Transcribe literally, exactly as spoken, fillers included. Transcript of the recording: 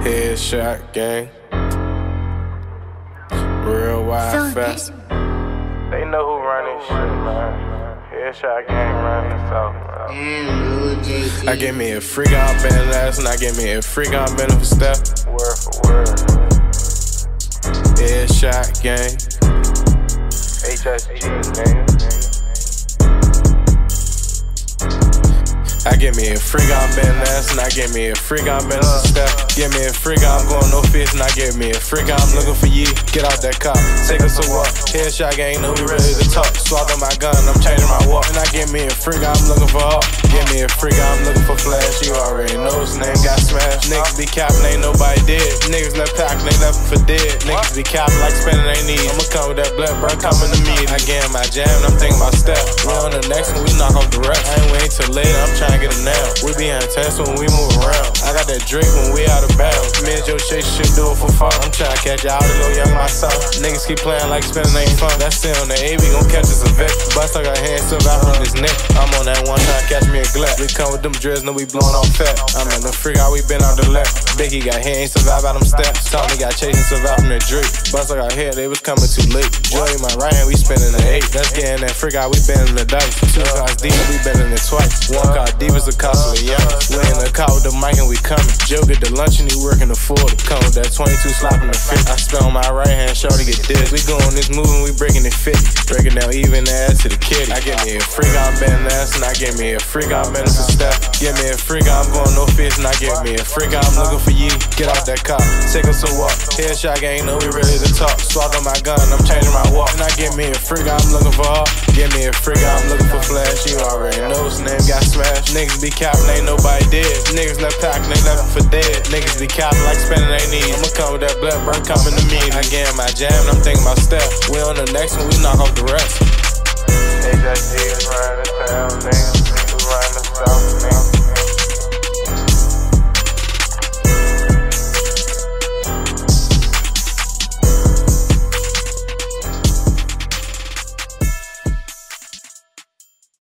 Headshot gang. Real wide fest. They know who running shit, man. Headshot gang running, so. I get me a freak on been last, and I get me a freak on been for step. Word for word. Headshot gang. H S G, man. I get me a freak on been last, and I get me a freak on been for step. Get me a freak, I'm going no fist, and I get me a freak, I'm looking for ye. Get out that car, take us a walk. Headshot gang, know we ready to talk. Swallow my gun, I'm changing my walk. And I get me a freak, I'm looking for all. Get me a freak, I'm looking for flash. You already know his name got smashed. Niggas be capping, ain't nobody dead. Niggas left packing, they left for dead. Niggas be capping like spending they need. I'ma come with that blood, bro, coming to me. I get in my jam, and I'm thinking about step. We on the next one, we knock off the rest. I ain't waiting till later, I'm trying to get it now. We be intense when we move around. I got that drink when we out of bounds. Me and Joe Chase shit do it for fun. I'm trying to catch out a little young myself. Niggas keep playing like spinning ain't fun. That's still on the A, we gon' catch us a vet. Bust, I got hands still out on his neck. I'm on that one trying to catch me a glut. We come with them drills, know we blowing off fat. I'm in the freak out, we been out the left. Biggie got hair, ain't survive out them steps. Tommy got chasing, survive from the drip. Bust, I got hair, they was coming too late. Joey, my right hand, we spinning the eight. Let's get in that freak out, we been in the dice. Two cars deep, we been in it twice. One car deep is the cost of the young. We in the car with the mic and we coming. Joe get the lunch and he working the forty. Come with that twenty-two slapping the fifty. I spell on my right hand, shorty get this. We going this moving, we breaking it fifty. Breaking down even the ass to the kitty. I get me a freak, I'm bending ass, and I get me a freak, I'm bending for step. Get me a freak, I'm going no fist, and I get me a freak, I'm looking for ye. Get out that car, take us a walk. Headshot gang, know we ready to talk. Swallow my gun, I'm changing my walk. And I get me a freak, I'm looking for all. Get me a freak, I'm looking for flash. You already know his name got smashed. Niggas be capping, ain't nobody dead. Niggas left packing, they left for dead. Niggas be capping like spending they need. I'ma come with that blood, bro, coming to me. I get in my jam, and I'm thinking about step. We on the next one, we knock off the rest. H S G is running the town, niggas.